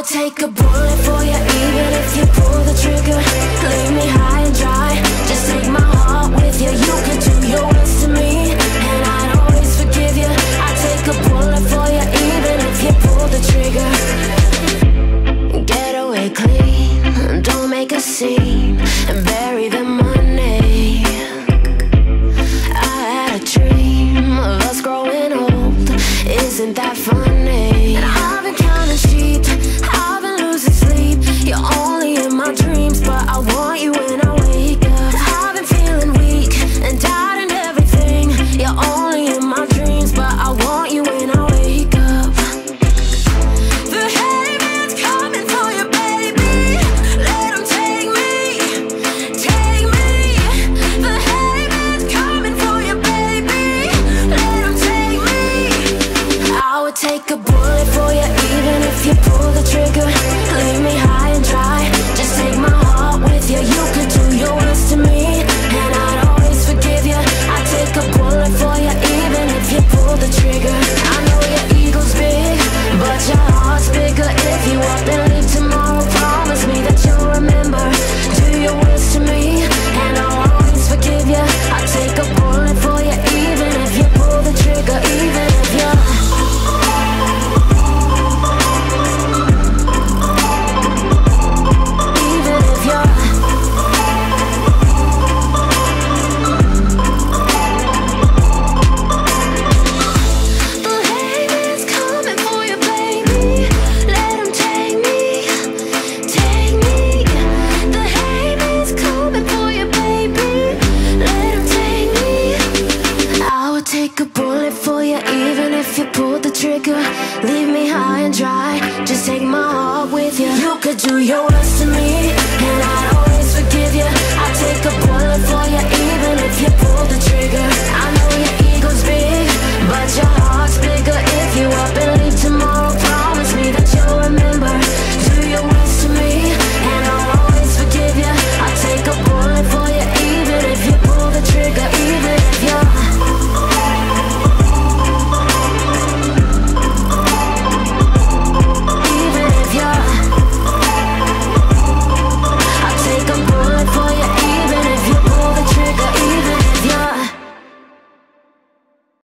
would take a bullet for you, even if you pull the trigger. Leave me high and dry, just take my heart with you. You could do your worst to me, and I'd always forgive you. I'd take a bullet for you, even if you pull the trigger. Get away clean, don't make a scene, and bury the money. I had a dream of us growing old, isn't that funny? And I've been counting sheep, I've been losing sleep. You're only in my dreams, but I want you when I wake up. I've been feeling weak and doubting everything. You're only in my dreams, but I want you when I wake up. The heaven's coming for you, baby. Let 'em take me, take me. The heaven's coming for you, baby. Let 'em take me. I would take a bullet for you, even if you pull the trigger. Leave me high and dry, just take my heart with you. You could do your worst to me, and I'd always forgive you. I'd take a bullet for you, even if you pull the trigger. I know your ego's big, but your heart's bigger. If you up and leave tomorrow, promise me that you'll remember. Do your worst to me, and I'll always forgive you. I'd take a bullet for you, even if you pull the trigger. Even if you're leave me high and dry, just take my heart with you. You could do your worst